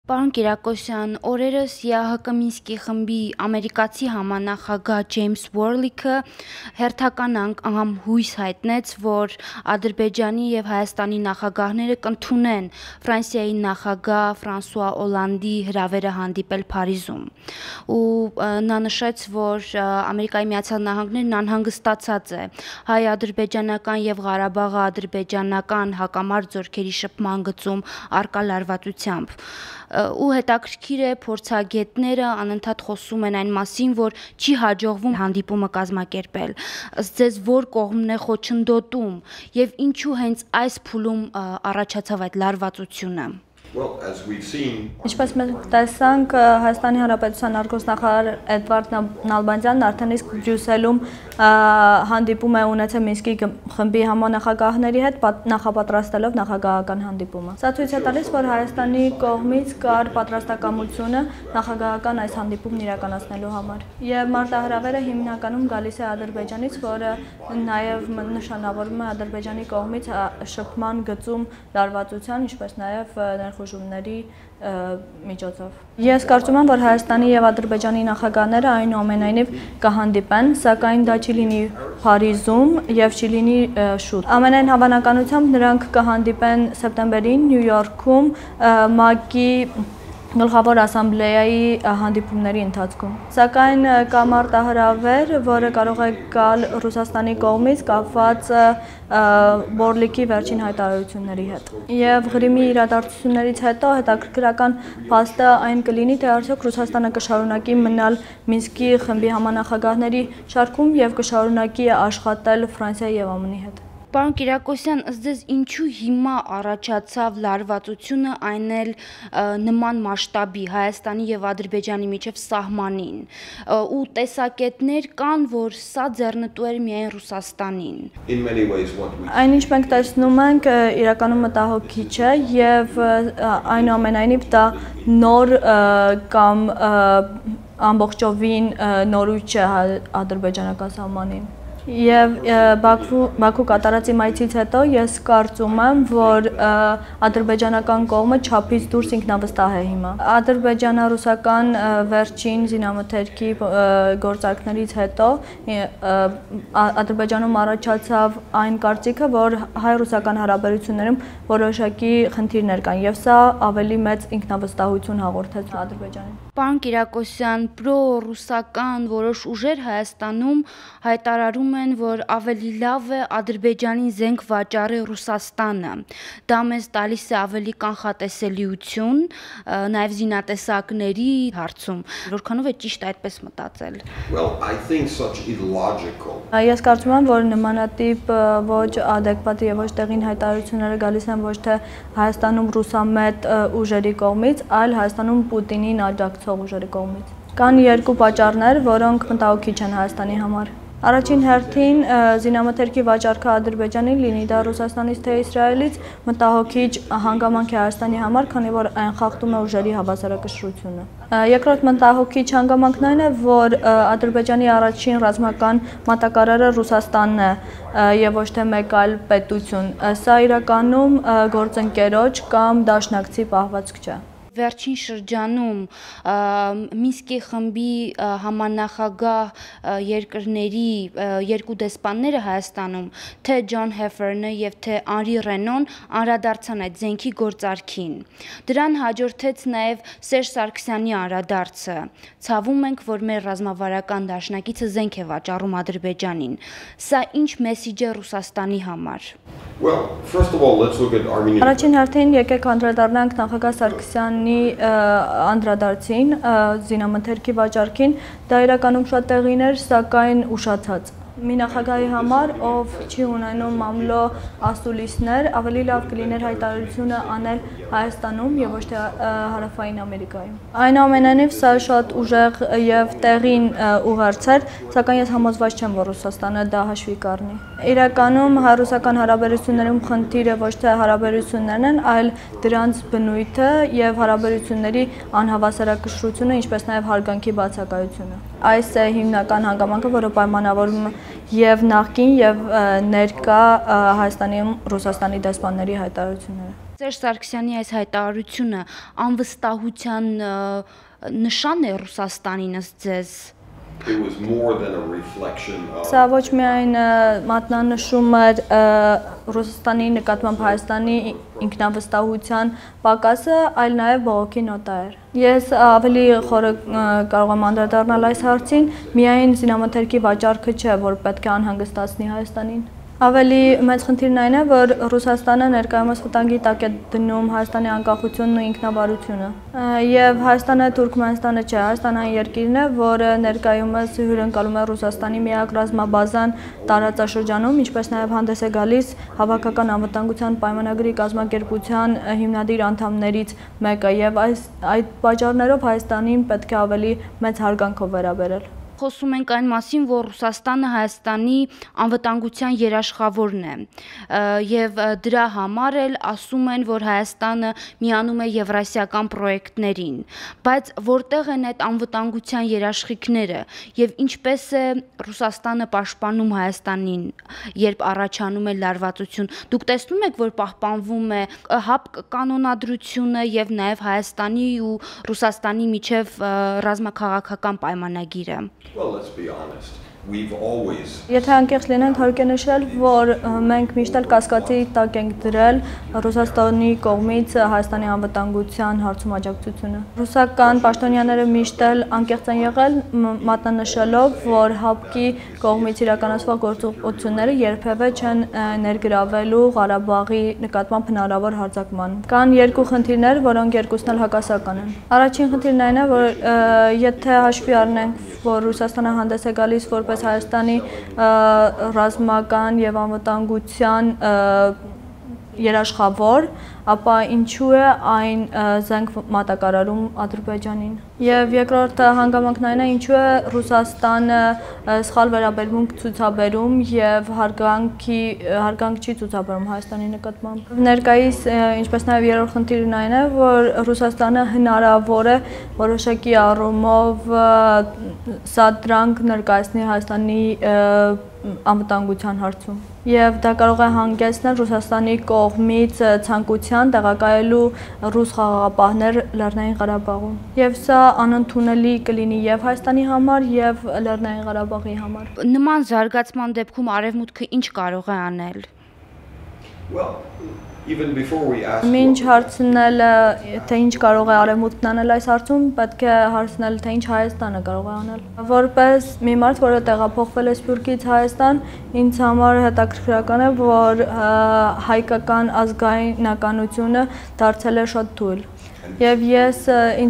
Պարոն Կիրակոսյան, օրերս ԵԱՀԿ Մինսկի խմբի ամերիկացի համանախագահ Ջեյմս Ուորլիքը հերթական անգամ հույս հայտնեց, որ Ադրբեջանի և Հայաստանի նախագահները կընդունեն Ֆրանսիայի նախագահ Ֆրանսուଆ Օլանդի հրավերը հանդիպել Փարիզում։ Ու նա նշեց, որ Ամերիկայի Միացյալ Նահանգներն անհանգստացած է հայ-ադրբեջանական և Ղարաբաղի ադրբեջանական հակամարտ զորքերի շփման գծում առկա լարվածությամբ։ Ու հետաքրքիր է, փորձագետները անընդհատ խոսում են այն մասին, որ չի հաջողվում հանդիպումը կազմակերպել։ Ըստ ձեզ որ կողմն է խոչընդոտում եւ ինչու հենց այս փուլում առաջացավ այդ լարվածությունը։ Ինչպես մենք տեսանք, Հայաստանի Հանրապետության արտգործնախարար Էդվարդ Նալբանդյանն արդեն իսկ Բրյուսելում հանդիպում է ունեցել Մինսկի խմբի համանախագահների հետ, նախապատրաստելով նախագահական հանդիպումը։ Սա ցույց է տալիս, որ Հայաստանի կողմից կար պատրաստակամությունը նախագահական այս հանդիպումն իրականացնելու համար։ Եվ մարտահրավերը հիմնականում գալիս է Ադրբեջանից, որը նաև նշանավորում է Ադրբեջանի կողմից շփման գծում լարվածության, ինչպես նաև ներխուժումների միջոցով։ Ես կարծում եմ, որ Հայաստանի եւ Ադրբեջանի նախագահները այնուամենայնիվ կհանդիպեն, սակայն դա չի լինի Փարիզում եւ չի լինի շուտ։ Ամենայն հավանականությամբ նրանք կհանդիպեն սեպտեմբերին Նյու Յորքում ՄԱԿ-ի Գլխավոր ասամբլեայի հանդիպումների ընթացքում։ Սակայն կա մարտահրավեր, որը կարող է գալ Ռուսաստանի կողմից կապված Ուորլիքի վերջին հայտարարությունների հետ։ Եվ Ղրիմի իրադարձություններից հետո հետաքրքրական փաստը այն կլինի, թե արդյոք Ռուսաստանը կշարունակի մնալ Մինսկի խմբի համանախագահների շարքում եւ կշարունակի աշխատել Ֆրանսիայի եւ ԱՄՆ-ի հետ։ Պարոն Կիրակոսյան, ըստ ձեզ ինչու հիմա առաջացավ լարվածությունը, այն էլ նման մասշտաբի Հայաստանի եւ Ադրբեջանի միջև սահմանին, ու տեսակետներ կան, որ սա ձեռնտու էր միայն Ռուսաստանին։ Այն ինչ մենք տեսնում ենք, իրականում մտահոգիչ է եւ այնուամենայնիվ դա նոր կամ ամբողջովին նորույթ չէ ադրբեջանական սահմանին։ Եվ Բաքու կատարած իմ այցից հետո ես կարծում եմ, որ ադրբեջանական կողմը չափից դուրս ինքնավստահ է հիմա։ Ադրբեջանա-ռուսական վերջին զինամթերքի գործարքներից հետո Ադրբեջանում առաջացավ այն կարծիքը, որ հայ-ռուսական հարաբերություններում որոշակի խնդիրներ կան, եւ սա ավելի մեծ ինքնավստահություն հաղորդեց Ադրբեջանին։ Պարոն Կիրակոսյան, պրո-ռուսական որոշ ուժեր Հայաստանում հայտարարում են, որ ավելի լավ է Ադրբեջանին զենք վաճառի Ռուսաստանը։ Դա մեզ տալիս է ավելի կանխատեսելիություն, նաև զինատեսակների հարցում։ Որքանով է ճիշտ այդպես մտածել։ Ես կարծում եմ, որ նմանատիպ ոչ adekvat եւ ոչ տեղին հայտարարությունները գալիս են ոչ թե Հայաստանում ռուսամետ ուժերի կողմից, այլ Հայաստանում Պուտինին աջակցող ուժերի կողմից։ Կան երկու պատճառներ, որոնք մտահոգիչ են Հայաստանի համար։ Առաջին հերթին զինամթերքի վաճառքը Ադրբեջանին, լինի դա Ռուսաստանից թե Իսրայելից, մտահոգիչ հանգամանք է Հայաստանի համար, քանի որ այն խախտում է ուժերի հավասարակշռությունը։ Երկրորդ մտահոգիչ հանգամանքն այն է, որ Ադրբեջանի առաջին ռազմական մատակարարը Ռուսաստանն է եւ ոչ թե մեկ այլ պետություն։ Սա իրականում գործընկերոջ կամ դաշնակցի պահվածք չէ։ Վերջին շրջանում Մինսկի խմբի համանախագահ երկրների երկու դեսպանները Հայաստանում, թե Ջոն Հեֆերնը եւ թե Անրի Ռենոն անդրադարձան այդ զենքի գործարքին։ Դրան հաջորդեց նաեւ Սերժ Սարգսյանի անդրադարձը։ Ցավում ենք, որ մեր ռազմավարական դաշնակիցը զենք է վաճառում Ադրբեջանին։ Սա ինչ մեսիջ է Ռուսաստանի համար։ Առաջին հերթին եկեք անդրադառնանք նախագահ Սարգսյանի անդրադարձին, զինամթերքի վաճառքին, դա իրականում շատ տեղին էր, սակայն ուշացած։ Մի նախագահի համար, ով չի ունենում մամլո ասուլիսներ, ավելի լավ կլիներ հայտարարությունը անել Հայաստանում եւ ոչ թե Հարավային Ամերիկայում։ Այնուամենայնիվ սա շատ ուժեղ եւ տեղին ուղերձ էր, սակայն ես համոզված չեմ, որ Ռուսաստանը դա հաշվի կառնի։ Իրականում հայ-ռուսական հարաբերություններում խնդիրը ոչ թե հարաբերություններն են, այլ դրանց բնույթը եւ հարաբերությունների անհավասարակշռությունը, ինչպես նաեւ հարգանքի բացակայությունը։ Այս է հիմնական հանգամանքը, որը պայմանավորում է եւ նախկին եւ ներկա Հայաստանի Ռուսաստանի դեսպանների հայտարարությունները։ Սերժ Սարգսյանի այս հայտարարությունը անվստահության նշան է Ռուսաստանին ըստ ձեզ։ It was more than a reflection of Սա ոչ միայն մատնանշում էր Ռուսաստանի նկատմամբ Հայաստանի ինքնավստահության պակասը, այլ նաև բողոքի նոտա էր։ Ես ավելի խորը կարող եմ անդրադառնալ այս հարցին, միայն զինամթերքի վաճառքը չէ, որ պետք է անհանգստացնի Հայաստանին։ Ավելի մեծ խնդիրն այն է, որ Ռուսաստանը ներկայումս վտանգի տակ է դնում Հայաստանի անկախությունն ու ինքնավարությունը։ Եվ Հայաստանը Թուրքմենստանը չէ, Հայաստանը այն երկիրն է, որը ներկայումս հյուրընկալում է Ռուսաստանի միակ ռազմաբազան տարածաշրջանում, ինչպես նաև հանդես է գալիս Հավաքական անվտանգության պայմանագրի կազմակերպության հիմնադիր անդամներից մեկը, եւ այդ պատճառներով Հայաստանին պետք է ավելի մեծ հարգանքով վերաբերել։ Խոսում ենք այն մասին, որ Ռուսաստանը Հայաստանի անվտանգության երաշխավորն է եւ դրա համար էլ ասում են, որ Հայաստանը միանում է եվրասիական պրոյեկտներին, բայց որտեղ են այդ անվտանգության երաշխիքները եւ ինչպես է Ռուսաստանը պաշտպանում Հայաստանին, երբ առաջանում է լարվածություն։ Դուք տեսնում եք, որ պահպանվում է ՀԱՊԿ կանոնադրությունը եւ նաեւ Հայաստանի ու Ռուսաստանի միջև ռազմաքաղաքական պայմանագիրը։ Well, let's be honest. We've always Եթե անկեղծ լինենք, հարկ է նշել, որ մենք միշտ էլ կասկածի տակ ենք դրել Ռուսաստանի կողմից Հայաստանի անվտանգության հարցում աջակցությունը։ Ռուսական պաշտոնյաները միշտ էլ անկեղծ են եղել, մատնանշելով, որ ՀԱՊԿ-ի կողմից իրականացվող գործողությունները երբևէ չեն ներգրավելու Ղարաբաղի նկատմամբ հնարավոր հարձակման։ Կան երկու խնդիրներ, որոնք երկուսն էլ հակասական են։ Առաջին խնդիրն այն է, որ եթե հաշվի առնենք, որ Ռուսաստանը հանդես է գալիս որպես Հայաստանի ռազմական եւ անվտանգության երաշխավոր, ապա ինչու է այն զենք մատակարարում Ադրբեջանին։ Եվ երկրորդ հանգամանքն այն է, ինչու է Ռուսաստանը սխալ վերաբերմունք ցուցաբերում եւ հարգանք չի ցուցաբերում Հայաստանի նկատմամբ։ Ներկայիս, ինչպես նաեւ երրորդ խնդիրն այն է, որ Ռուսաստանը հնարավոր է որոշակի առումով սադրանք ներկայացնի Հայաստանի անվտանգության հարցում։ Եվ դա կարող է հանգեցնել Ռուսաստանի կողմից ցանկության տեղակայելու ռուս խաղաղապահներ Լեռնային Ղարաբաղում։ Եվ սա անընդունելի կլինի եւ Հայաստանի համար, եւ Լեռնային Ղարաբաղի համար։ Նման զարգացման դեպքում Արևմուտքը ինչ կարող է անել։ well, even before we ask Մինչ հարցնել թե ինչ կարող է Արևմուտքն անել այս հարցում, պետք է հարցնել թե ինչ Հայաստանը կարող է անել։ Որպես մի մարդ, որը տեղափոխվել է Սփյուռքից Հայաստան, ինձ համար հետաքրքրական է, որ հայկական ազգայնականությունը դարձել է շատ թույլ։ Եվ ես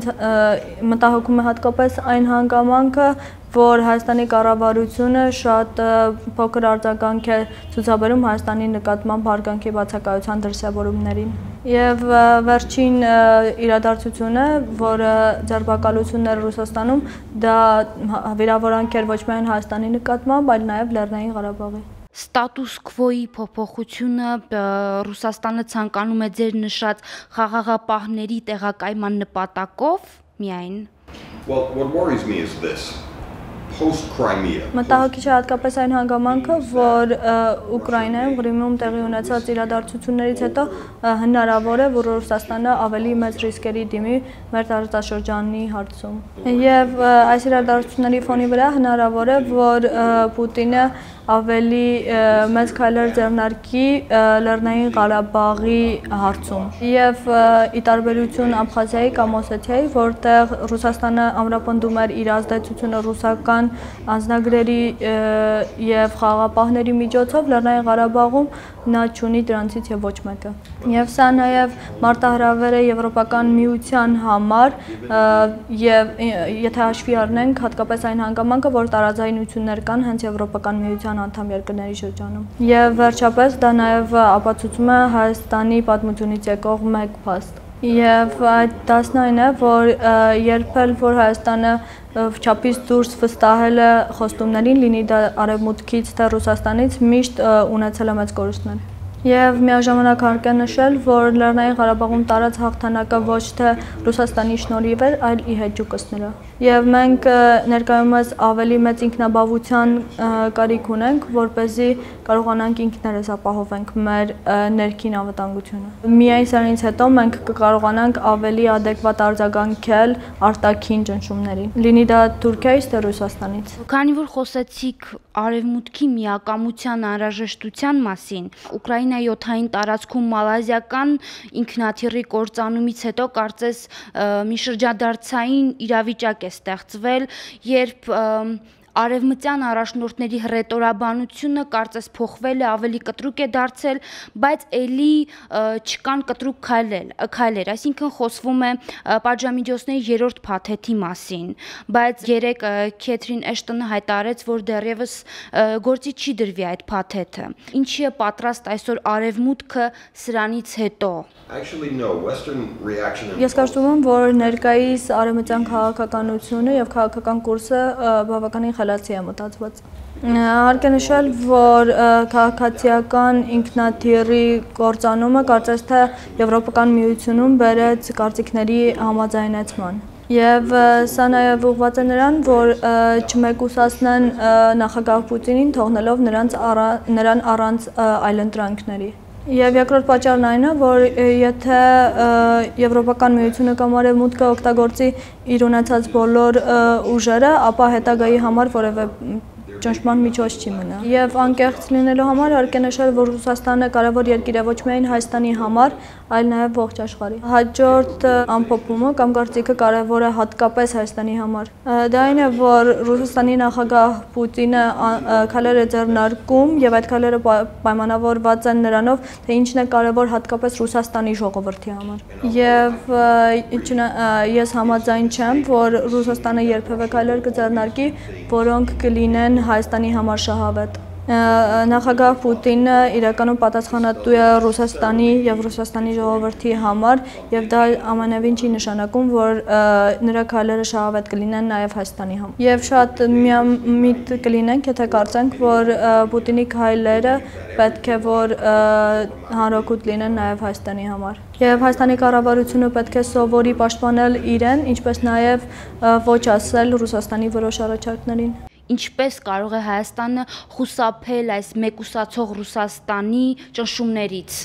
մտահոգում եմ հատկապես այն հանգամանքը, որ Հայաստանի կառավարությունը շատ փոքր արձագանք է ցուցաբերում Հայաստանի նկատմամբ հարգանքի բացակայության դրսևորումներին։ Եվ վերջին իրադարձությունը, որը ձերբակալությունն էր Ռուսաստանում, դա վիրավորանք էր ոչ միայն Հայաստանի նկատմամբ, այլ նաև Լեռնային Ղարաբաղի։ Ստատուս քվոյի փոփոխությունը Ռուսաստանը ցանկանում է ձեր նշած խաղաղապահների տեղակայման նպատակով միայն։ Well, what worries me is this. Post-Crimea. Մտահոգիչ է հատկապես այն հանգամանքը, որ Ուկրաինայում Ղրիմում տեղի ունեցած իրադարձություններից հետո հնարավոր է, որ Ռուսաստանը ավելի մեծ ռիսկերի դիմի մեր տարածաշրջանի հարցում։ Եվ այս իրադարձությունների ֆոնի վրա հնարավոր է, որ Պուտինը ավելի մեծ քայլեր ձեռնարկի Լեռնային Ղարաբաղի հարցում։ Եվ ի տարբերություն Աբխազիայի կամ Օսեթիայի, որտեղ Ռուսաստանը ամրապնդում էր իր ազդեցությունը ռուսական անձնագրերի եւ խաղաղապահների միջոցով, Լեռնային Ղարաբաղում նա չունի դրանցից եւ ոչ մեկը։ Եվ սա նաեւ մարտահրավեր է Եվրոպական միության համար եւ եթե հաշվի առնենք հատկապես այն հանգամանքը, որ տարաձայնություններ կան հենց Եվրոպական միության անդամ երկրների շրջանում։ Եվ վերջապես դա նաեւ ապացուցում է Հայաստանի պատմությունից եկող մեկ փաստ։ Եվ այդ դասն այն է, որ երբ էլ որ Հայաստանը չափից դուրս վստահել է խոստումներին, լինի դա Արևմուտքից թե Ռուսաստանից, միշտ ունեցել է մեծ կորուստներ։ Եվ միաժամանակ հարկ է նշել, որ Լեռնային Ղարաբաղում տարած հաղթանակը ոչ թե Ռուսաստանի շնորհիվ էր, այլ ի հեճուկս նրա։ Եվ մենք ներկայումս ավելի մեծ ինքնաբավության կարիք ունենք, որպեսզի կարողանանք ինքներս ապահովենք մեր ներքին անվտանգությունը։ Միայն սրանից հետո մենք կկարողանանք ավելի adekvat արձագանքել արտաքին ճնշումներին, լինի դա Թուրքիայից թե Ռուսաստանից։ Քանի որ խոսեցիք Արևմուտքի միակամության անհրաժեշտության մասին, Ուկրաինայի օդային տարածքում մալազիական ինքնաթիռի կործանումից հետո կարծես մի շրջադարձային իրավիճակ է ստեղծվել, երբ արևմտյան առաջնորդների հռետորաբանությունը կարծես փոխվել է, ավելի կտրուկ է դարձել, բայց ելի չկան կտրուկ քայլեր, այսինքն խոսվում է պատժամիջոցների երրորդ փաթեթի մասին, բայց երեկ Քեթրին Էշտոնը հայտարարեց, որ դեռևս գործի չի դրվի այդ փաթեթը։ Ինչի է պատրաստ այսօր Արևմուտքը սրանից հետո։ Ես կարծում եմ, որ ներկայիս արևմտյան քաղաքականությունը եւ քաղաքական կուրսը բավականին խելացի է մտածված։ Հարկ է նշել, որ քաղաքացիական ինքնաթիռի կործանումը կարծես թե Եվրոպական միությունում բերեց կարծիքների համաձայնեցման։ Եվ սա նաև ուղղված է նրան, որ չմեկուսացնեն նախագահ Պուտինին, թողնելով նրան առանց այլընտրանքների։ Եվ երկրորդ պատճառն այն է, որ եթե Եվրոպական միությունը կամ Արևմուտքը օգտագործի իր ունեցած բոլոր ուժերը, ապա հետագայի համար որևէ ճնշման միջոց չի մնա։ Եվ անկեղծ լինելու համար հարկ է նշել, որ Ռուսաստանը կարևոր երկիր է ոչ միայն Հայաստանի համար, այլ նաև ողջ աշխարհի։ Հաջորդ ամփոփումը կամ կարծիքը կարևոր է հատկապես Հայաստանի համար։ Դա այն է, որ Ռուսաստանի նախագահ Պուտինը քայլեր է ձեռնարկում եւ այդ քայլերը պայմանավորված են նրանով, թե ինչն է կարևոր հատկապես Ռուսաստանի ժողովրդի համար։ Եվ ես համաձայն չեմ, որ Ռուսաստանը երբևէ քայլեր կձեռնարկի, որոնք կլինեն Հայաստանի համար շահավետ։ Նախագահ Պուտինը իրականում պատասխանատու է Ռուսաստանի եւ Ռուսաստանի ժողովրդի համար եւ դա ամենևին չի նշանակում, որ նրա քայլերը շահավետ կլինեն նաեւ Հայաստանի համար։ Եվ շատ միամիտ կլինենք, եթե կարծենք, որ Պուտինի քայլերը պետք է որ հանրօգուտ լինեն նաեւ Հայաստանի համար։ Եվ Հայաստանի կառավարությունը պետք է սովորի պաշտպանել իրեն, ինչպես նաեւ ոչ ասել Ռուսաստանի որոշ առաջարկներին։ Ինչպես կարող է Հայաստանը խուսափել այս մեկուսացող Ռուսաստանի ճնշումներից։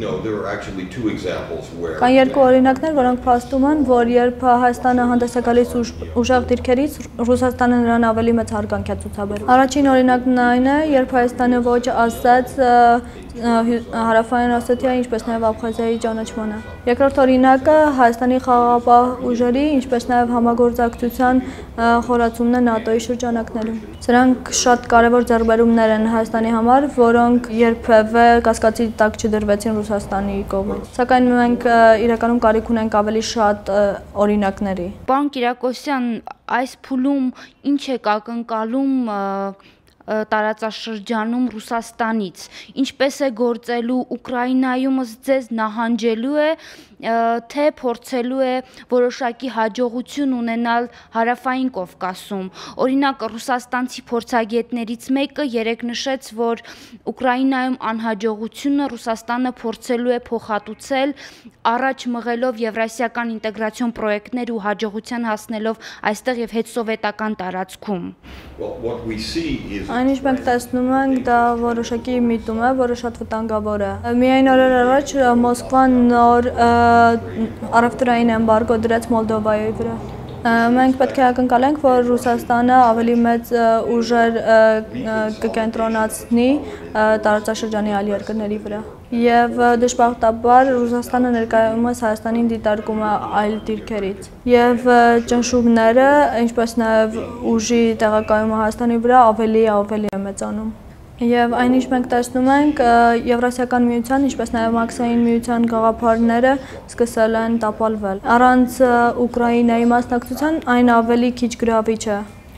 Կան երկու օրինակներ, որոնք փաստում են, որ երբ Հայաստանը հանդես է գալիս ուժեղ դիրքերից, Ռուսաստանը նրան ավելի մեծ հարգանք է ցուցաբերում։ Առաջին օրինակն այն է, երբ Հայաստանը ոչ ասաց Հարավային Օսեթիայի, ինչպես նաև Աբխազիայի ճանաչմանը։ Երկրորդ օրինակը Հայաստանի խաղաղապահ ուժերի, ինչպես նաև համագործակցության խորացումն է ՆԱՏՕ-ի շրջանակներում։ Սրանք շատ կարևոր ձեռքբերումներ են Հայաստանի համար, որոնք երբևէ կասկածի տակ չդրվեցին Ռուսաստանի կողմից։ Սակայն մենք իրականում կարիք ունենք ավելի շատ օրինակների։ Պարոն Կիրակոսյան, այս փուլում ինչ է ակնկալում տարածաշրջանում Ռուսաստանից, ինչպես է գործելու Ուկրաինայում, ձեզ նահանջելու է, թե փորձելու է որոշակի հաջողություն ունենալ Հարավային Կովկասում։ Օրինակ, ռուսաստանցի փորձագետներից մեկը երեկ նշեց, որ Ուկրաինայում անհաջողությունը Ռուսաստանը փորձելու է փոխհատուցել, առաջ մղելով եվրասիական ինտեգրացիոն պրոյեկտներ ու հաջողության հասնելով այստեղ եւ հետսովետական տարածքում։ Այն ինչ մենք տեսնում ենք, դա որոշակի միտում է, որը շատ վտանգավոր է։ Միայն օրեր առաջ Մոսկվան նոր առևտրային էմբարգո դրեց Մոլդովայի վրա։ Մենք պետք է ակնկալենք, որ Ռուսաստանը ավելի մեծ ուժեր կկենտրոնացնի տարածաշրջանի այլ երկրների վրա։ Եվ դժբախտաբար Ռուսաստանը ներկայումս Հայաստանին դիտարկում է այլ դիրքերից։ Եվ ճնշումները, ինչպես նաև ուժի տեղակայումը Հայաստանի վրա ավելի է մեծանում։ Եվ այն ինչ մենք տեսնում ենք, Եվրասիական միության, ինչպես նաև Մաքսային միության գաղափարները սկսել են տապալվել։ Առանց Ուկրաինայի մասնակցության այն ավելի քիչ գրավիչ է։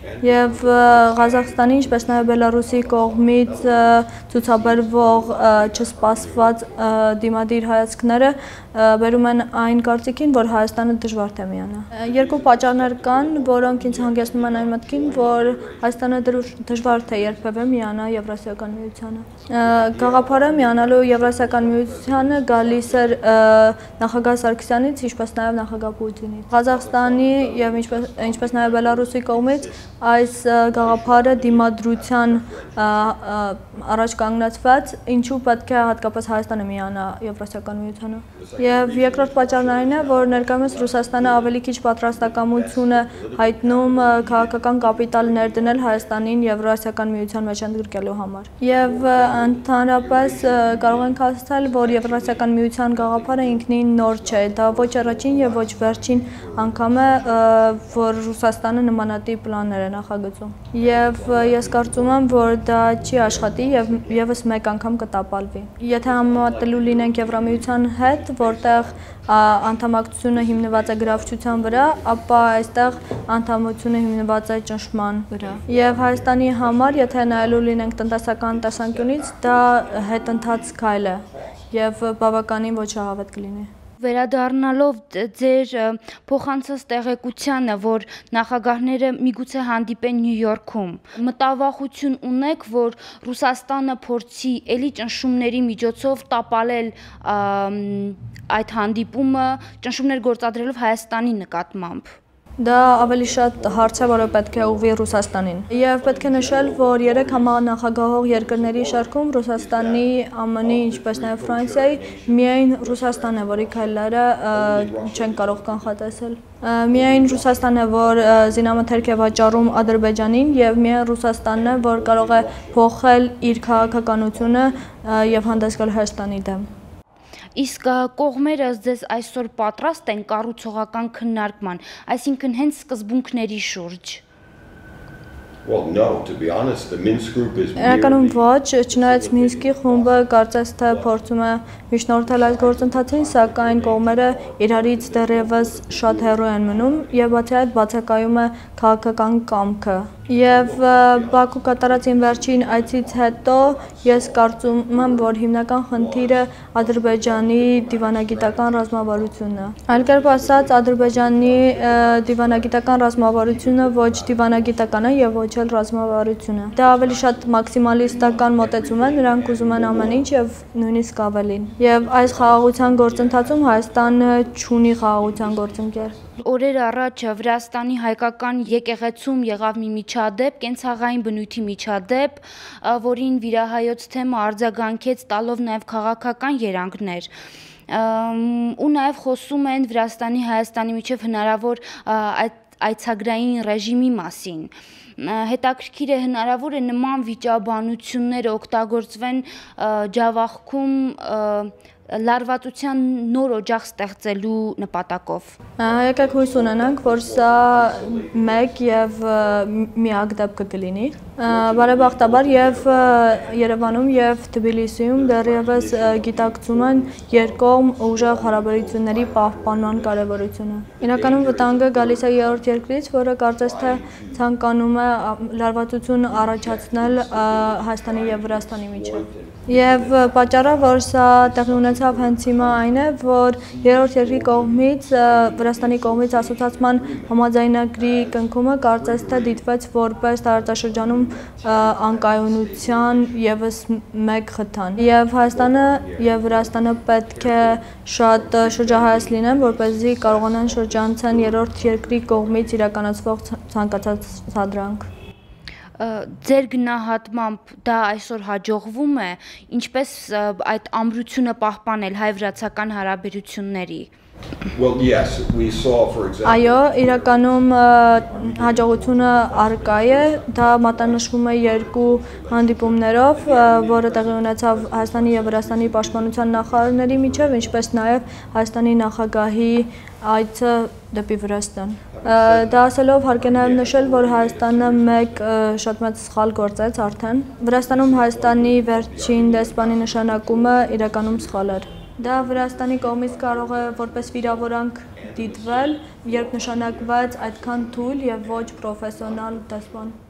Եվ Ղազախստանի, ինչպես նաև Բելարուսի կողմից ցուցաբերվող չսպասված դիմադիր հայացքները բերում են այն կարծիքին, որ Հայաստանը դժվար թե միանա։ Երկու պատճառներ կան, որոնք ինձ հանգեցնում են այն մտքին, որ Հայաստանը դժվար թե երբևէ միանա Եվրասիական միությանը։ Գաղափարը միանալու Եվրասիական միությանը գալիս էր նախագահ Սարգսյանից, ինչպես նաև նախագահ Պուտինից։ Ղազախստանի եւ ինչպես նաև Բելարուսի կողմից այս գաղափարը դիմադրության առաջ կանգնեցված, ինչու պետք է հատկապես Հայաստանը միանա Եվրասիական միությանը։ Եվ երկրորդ պատճառն այն է, որ ներկայումս Ռուսաստանը ավելի քիչ պատրաստակամություն է հայտնում քաղաքական կապիտալ ներդնել Հայաստանին Եվրասիական միության մեջ ընդգրկելու համար։ Եվ ընդհանրապես կարող ենք ասել, որ Եվրասիական միության գաղափարը ինքնին նոր չէ, դա ոչ առաջին եւ ոչ վերջին անգամ է, որ Ռուսաստանը նմանատիպ պլաններ է նախագծում։ Եվ ես կարծում եմ, որ դա չի աշխատի եւ եւս մեկ անգամ կտապալվի։ Եթե համատելու լինենք Եվրամիության հետ, որտեղ անդամակցությունը հիմնված է գրավչության վրա, ապա այստեղ անդամությունը հիմնված է ճնշման վրա։ Եվ Հայաստանի համար, եթե նայելու լինենք տնտեսական տեսանկյունից, դա հետընթաց քայլ է եւ բավականին ոչ ահավետ կլինի։ Վերադառնալով ձեր փոխանցած տեղեկությանը, որ նախագահները միգուցե հանդիպեն Նյու Յորքում, մտավախություն ունեք, որ Ռուսաստանը փորձի էլի ճնշումների միջոցով տապալել այդ հանդիպումը, ճնշումներ գործադրելով Հայաստանի նկատմամբ։ Դա ավելի շատ հարց է, որը պետք է ուղղվի Ռուսաստանին։ Եվ պետք է նշել, որ 3 համանախագահող երկրների շարքում Ռուսաստանի, ԱՄՆ-ի, ինչպես նաև Ֆրանսիայի, միայն Ռուսաստանն է, որի քայլերը չեն կարող կանխատեսել։ Միայն Ռուսաստանն է, որ զինամթերք է վաճառում Ադրբեջանին, եւ միայն Ռուսաստանն է, որ կարող է փոխել իր քաղաքականությունը եւ հանդես գալ Հայաստանի դեմ։ Իսկ կողմերը ձեզ այսօր պատրաստ են կառուցողական քննարկման, այսինքն հենց սկզբունքների շուրջ։ Well, no, to be honest, the Minsk group is Իրականում ոչ, չնայած Մինսկի խումբը կարծես թե փորձում է միջնորդել այս գործընթացին, սակայն կողմերը իրարից դեռևս շատ հեռու են մնում եւ բացի այդ բացակայում է քաղաքական կամքը։ Եվ Բաքու կատարած իմ վերջին այցից հետո ես կարծում եմ, որ հիմնական խնդիրը Ադրբեջանի դիվանագիտական ռազմավարությունն է։ Այլ կերպ ասած, Ադրբեջանի դիվանագիտական ռազմավարությունը ոչ դիվանագիտական է եւ ոչ էլ ռազմավարություն է։ Դա ավելի շատ մաքսիմալիստական մոտեցում է, նրանք ուզում են ամեն ինչ եւ նույնիսկ ավելին։ Եվ այս խաղաղության գործընթացում Հայաստանը չունի խաղաղության գործընկեր։ Օրեր առաջ Վրաստանի հայկական եկեղեցում եղավ մի միջադեպ, կենցաղային բնույթի միջադեպ, որին վիրահայոց թեմը արձագանքեց տալով նաև քաղաքական երանգներ։ Ու նաև խոսում են Վրաստանի Հայաստանի միջև հնարավոր այցագրային ռեժիմի մասին։ Հետաքրքիր է, հնարավոր է նման վիճաբանությունները օգտագործվեն Ջավախքում լարվածության նոր օջախ ստեղծելու նպատակով։ Եկեք հույս ունենանք, որ սա մեկ եւ միակ դեպքը կլինի։ Բարեբախտաբար եւ Երևանում եւ Թբիլիսիում դեռևս գիտակցում են երկկողմ ուժեղ հարաբերությունների պահպանման կարեւորությունը։ Իրականում վտանգը գալիս է երրորդ երկրից, որը կարծես թե ցանկանում է լարվածություն առաջացնել Հայաստանի եւ Վրաստանի միջեւ։ Եվ պատճառը, որ սա տեղի ունեցավ հենց հիմա այն է, որ երրորդ երկրի կողմից Վրաստանի կողմից ասոցիացման համաձայնագրի կնքումը կարծես թե դիտվեց որպես տարածաշրջանում անկայունության եւս մեկ խթան։ Եվ Հայաստանը եւ Վրաստանը պետք է շատ շրջահայաց լինեն, որպեսզի կարողանան շրջանցեն երրորդ երկրի կողմից իրականացվող ցանկացած սադրանք։ Ձեր գնահատմամբ դա այսօր հաջողվում է, ինչպես այդ ամրությունը պահպանել հայ-վրացական հարաբերությունների։ Well, yes, we saw, for example. Այո, իրականում հաջողությունը առկա է, դա մատնանշվում է երկու հանդիպումներով, որը տեղի ունեցավ Հայաստանի եւ Վրաստանի պաշտպանության նախարարների միջև, ինչպես նաեւ Հայաստանի նախագահի այցը դեպի Վրաստան։ Դա ասելով հարկ է նաեւ նշել, որ Հայաստանը մեկ շատ մեծ սխալ գործեց արդեն։ Վրաստանում Հայաստանի վերջին դեսպանի նշանակումը իրականում սխալ էր։ Դա Վրաստանի կողմից կարող է որպես վիրավորանք դիտվել, երբ նշանակված այդքան թույլ եւ ոչ պրոֆեսիոնալ դեսպան։